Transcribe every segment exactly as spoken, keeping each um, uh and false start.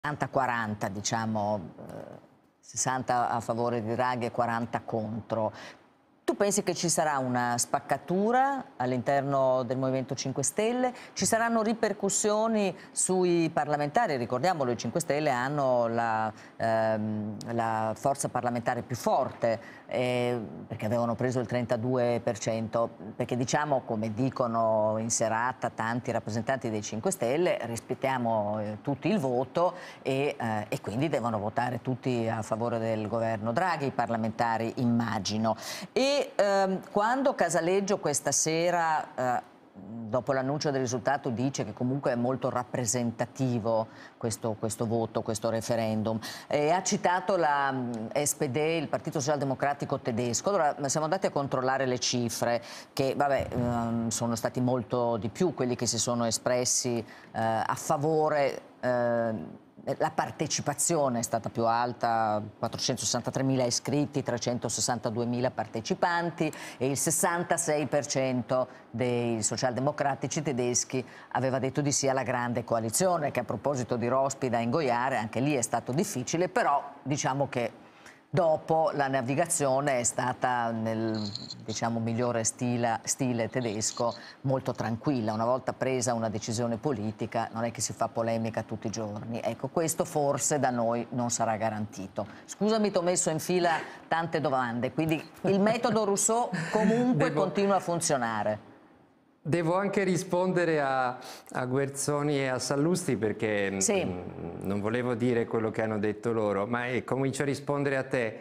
sessanta quaranta, diciamo, sessanta a favore di Draghi e quaranta contro. Tu pensi che ci sarà una spaccatura all'interno del Movimento cinque Stelle? Ci saranno ripercussioni sui parlamentari? Ricordiamolo, i cinque Stelle hanno la, ehm, la forza parlamentare più forte, eh, perché avevano preso il trentadue per cento, perché diciamo, come dicono in serata tanti rappresentanti dei cinque Stelle, rispettiamo eh, tutti il voto e, eh, e quindi devono votare tutti a favore del governo Draghi, i parlamentari immagino. E ehm, quando Casaleggio questa sera, eh, dopo l'annuncio del risultato, dice che comunque è molto rappresentativo questo, questo voto, questo referendum, e ha citato la mh, S P D, il Partito Socialdemocratico tedesco. Allora siamo andati a controllare le cifre, che vabbè, ehm, sono stati molto di più quelli che si sono espressi eh, a favore. Eh, La partecipazione è stata più alta, quattrocentosessantatremila iscritti, trecentosessantaduemila partecipanti, e il sessantasei per cento dei socialdemocratici tedeschi aveva detto di sì alla grande coalizione, che a proposito di rospi da ingoiare, anche lì è stato difficile, però diciamo che dopo la navigazione è stata nel, diciamo, migliore stile, stile tedesco, molto tranquilla. Una volta presa una decisione politica non è che si fa polemica tutti i giorni. Ecco, questo forse da noi non sarà garantito. Scusami, ti ho messo in fila tante domande, quindi il metodo Rousseau comunque Devo... continua a funzionare. Devo anche rispondere a, a Guerzoni e a Sallusti, perché sì. mh, non volevo dire quello che hanno detto loro, ma eh, comincio a rispondere a te.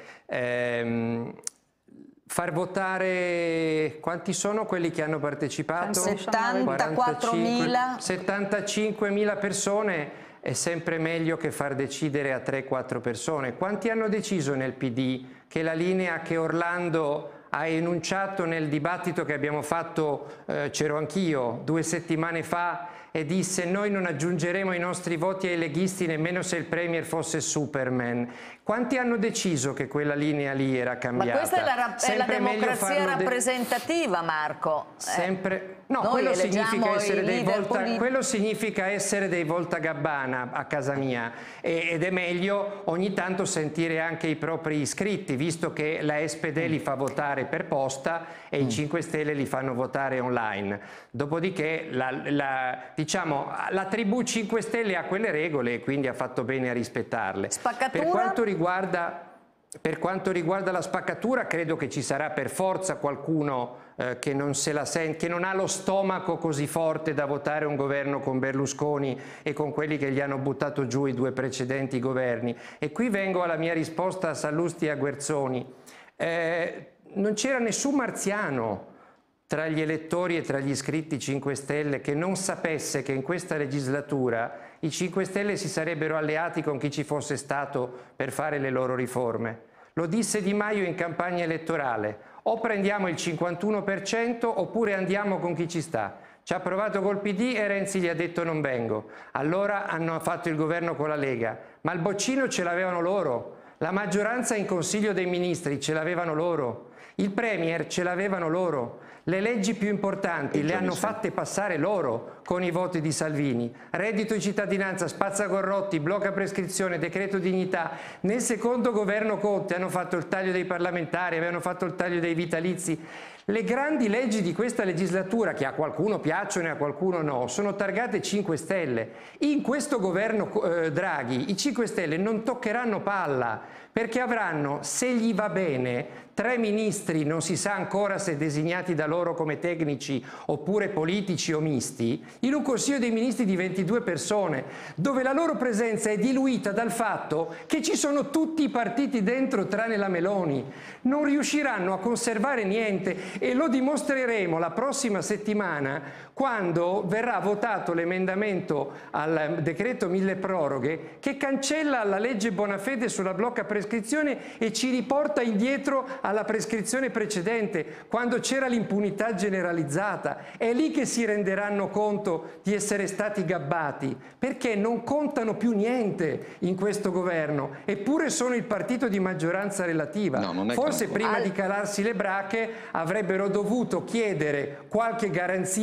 Ehm, far votare, quanti sono quelli che hanno partecipato? settantaquattromila. settantacinquemila persone. È sempre meglio che far decidere a tre quattro persone. Quanti hanno deciso nel P D che la linea che Orlando ha enunciato nel dibattito che abbiamo fatto, eh, c'ero anch'io, due settimane fa, e disse: noi non aggiungeremo i nostri voti ai leghisti nemmeno se il Premier fosse Superman. Quanti hanno deciso che quella linea lì era cambiata? Ma questa è la, è la democrazia rappresentativa, Marco. Sempre... No, quello significa, essere dei volta... quello significa essere dei voltagabbana a casa mia, e, ed è meglio ogni tanto sentire anche i propri iscritti, visto che la S P D li fa votare per posta e mm. i cinque Stelle li fanno votare online. Dopodiché la, la, diciamo, la tribù cinque Stelle ha quelle regole e quindi ha fatto bene a rispettarle. Spaccatura? Per quanto riguarda... Per quanto riguarda la spaccatura, credo che ci sarà per forza qualcuno eh, che, non se la sente, che non ha lo stomaco così forte da votare un governo con Berlusconi e con quelli che gli hanno buttato giù i due precedenti governi. E qui vengo alla mia risposta a Sallusti e a Guerzoni. Eh, non c'era nessun marziano tra gli elettori e tra gli iscritti cinque Stelle che non sapesse che in questa legislatura i cinque Stelle si sarebbero alleati con chi ci fosse stato per fare le loro riforme. Lo disse Di Maio in campagna elettorale: o prendiamo il cinquantuno per cento oppure andiamo con chi ci sta. Ci ha provato col P D e Renzi gli ha detto non vengo. Allora hanno fatto il governo con la Lega, ma il boccino ce l'avevano loro, la maggioranza in Consiglio dei Ministri ce l'avevano loro, il Premier ce l'avevano loro. Le leggi più importanti le hanno fatte passare loro con i voti di Salvini. Reddito di cittadinanza, spazza corrotti, blocca prescrizione, decreto dignità. Nel secondo governo Conte hanno fatto il taglio dei parlamentari, avevano fatto il taglio dei vitalizi. Le grandi leggi di questa legislatura, che a qualcuno piacciono e a qualcuno no, sono targate cinque Stelle. In questo governo eh, Draghi i cinque Stelle non toccheranno palla, perché avranno, se gli va bene, tre ministri, non si sa ancora se designati da loro come tecnici oppure politici o misti, in un Consiglio dei Ministri di ventidue persone, dove la loro presenza è diluita dal fatto che ci sono tutti i partiti dentro tranne la Meloni. Non riusciranno a conservare niente, e lo dimostreremo la prossima settimana quando verrà votato l'emendamento al decreto mille proroghe che cancella la legge Bonafede sulla blocca prescrizione e ci riporta indietro alla prescrizione precedente, quando c'era l'impunità generalizzata. È lì che si renderanno conto di essere stati gabbati, perché non contano più niente in questo governo, eppure sono il partito di maggioranza relativa. No, forse prima Al... di calarsi le brache avrebbero dovuto chiedere qualche garanzia in più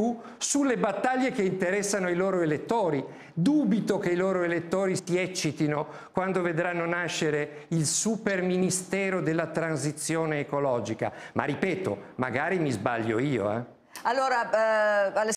più sulle battaglie che interessano i loro elettori. Dubito che i loro elettori si eccitino quando vedranno nascere il super ministero della transizione ecologica. Ma ripeto, magari mi sbaglio io, eh. Allora, eh,